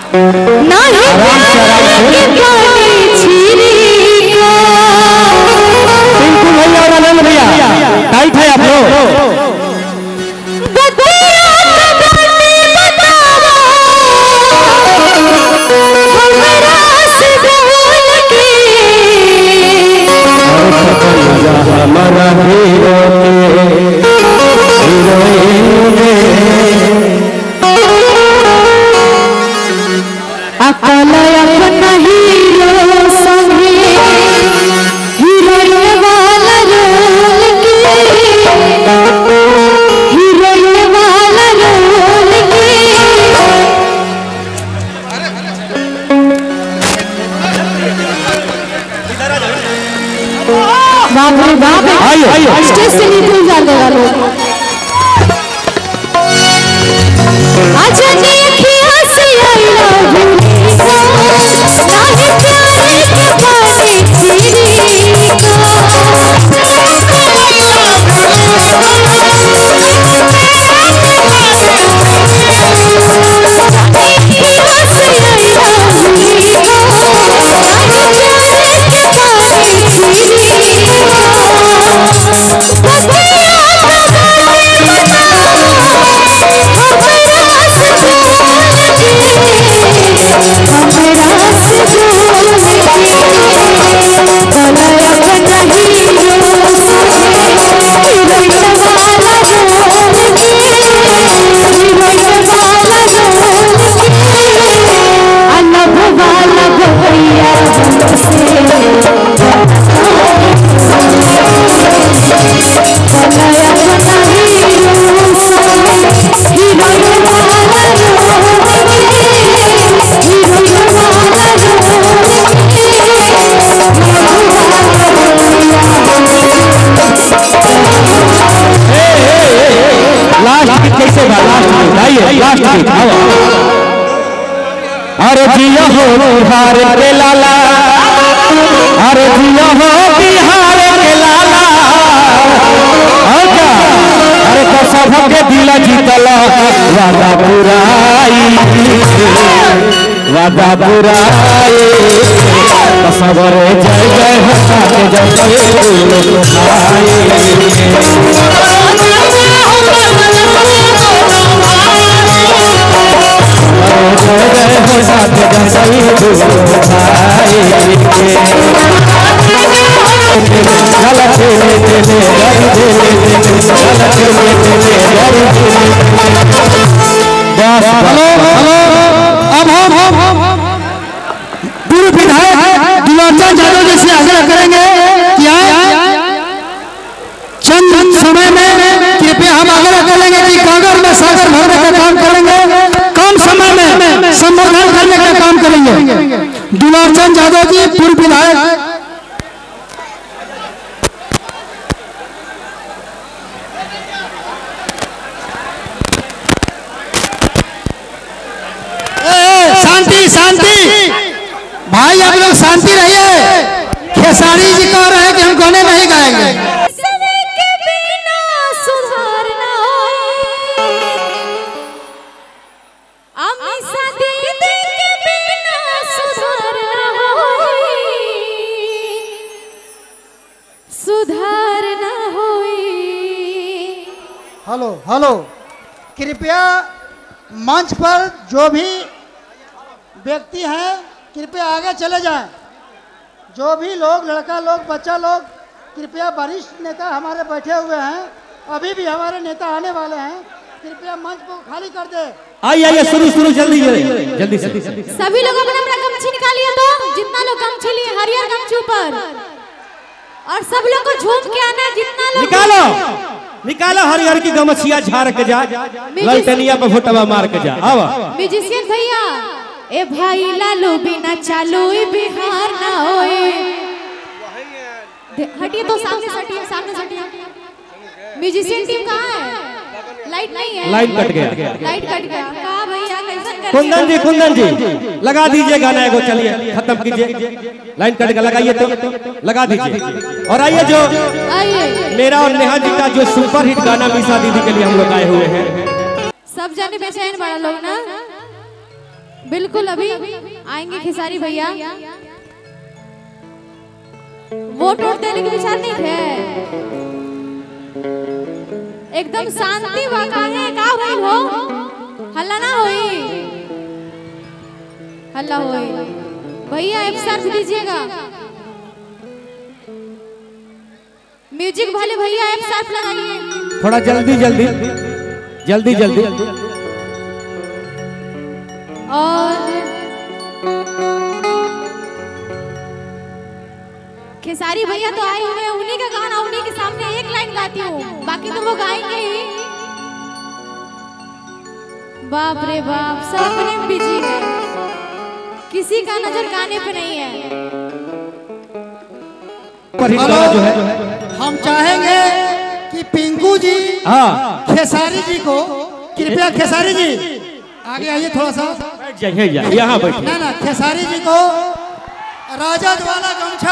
Tight है आप लोग। हमारा हीरो अकल अपना हीरो संगे हीरोइन वाला रोल के हीरोइन वाला रोल के बाप रे बाप स्टेज से नीचे जाने वालों अच्छा जी अखियां से आई लव यू नाहे प्यारे के पानी तेरी को अरे जिया हो बिहार के लाला, अरे जिया हो बिहार के लाला, अरे तो सब के दिल जीतला वादा बुराई तो सबरे जय जय हंसा के जय पूर्व विधायक दुलारचंद यादव जी से आग्रह करेंगे कि चंद समय में कृपया हम आग्रह करेंगे कि कागज में सागर भरने का काम करेंगे, कम समय में संवर्धन करने का काम करेंगे। दुलारचंद यादव जी पूर्व विधायक। शांति शांति भाई, आप लोग शांति रहिए। खेसारी जी कह रहे हैं कि हम गाने नहीं गाएंगे। हेलो हेलो, कृपया मंच पर जो भी व्यक्ति हैं कृपया आगे चले जाएं। जो भी लोग, लड़का लोग, बच्चा लोग, कृपया वरिष्ठ नेता हमारे बैठे हुए हैं, अभी भी हमारे नेता आने वाले हैं, कृपया मंच को खाली कर दे। आइए शुरू जल्दी जल्दी। सभी लोग अपना अपना गमछी निकालिए, तो जितना लोग गमछी लिए हरियर गमछी ऊपर, और सब लोग को झूम के आना। जितना लोग निकालो हरिहर की गमछिया झाड़ के जा, ललटनिया पे फोटवा मार के जा। आवा म्यूजिशियन भैया, ए भाई लालू बिना चालू बिहार ना होए। हटिए तो सामने से हटिए, सामने से हटिए। म्यूजिशियन टीम कहाँ है? लाइट नहीं है, लाइट कट गया। कहाँ भैया कैसा कर? कुंदन जी लगा दीजिए गाना एगो, चलिए खत्म कीजिए। लाइन कट गया, लगाइए तो लगा दीजिए। और आइए जो मेरा और नेहा जी का जो सुपर हिट गाना मीसा दीदी के लिए हम लोग आए हुए हैं। सब जाने बेचैन बड़ा लोग ना। बिल्कुल अभी आएंगे खेसारी भैया। वोट वोट देने के विचार नहीं थे, एकदम शांति वाका है। का होई हो, हल्ला ना होई, हल्ला होई। भैया F7 दीजिएगा, म्यूजिक वाले भैया F7 लगाइए। थोड़ा जल्दी जल्दी जल्दी जल्दी। और खेसारी भैया तो आए हुए हैं, उन्हीं का गाना उन्हीं के सामने एक लाइन गाती हूँ, बाकी तो वो गाएंगे ही। बाप रे बाप, सब अपने में बिजी है, किसी का नजर गाने पे नहीं है। जो है हम चाहेंगे कि पिंकू जी हाँ खेसारी जी को, कृपया खेसारी जी आगे आइए थोड़ा सा, यहाँ बैठिए। ना खेसारी जी को राजद वाला गमछा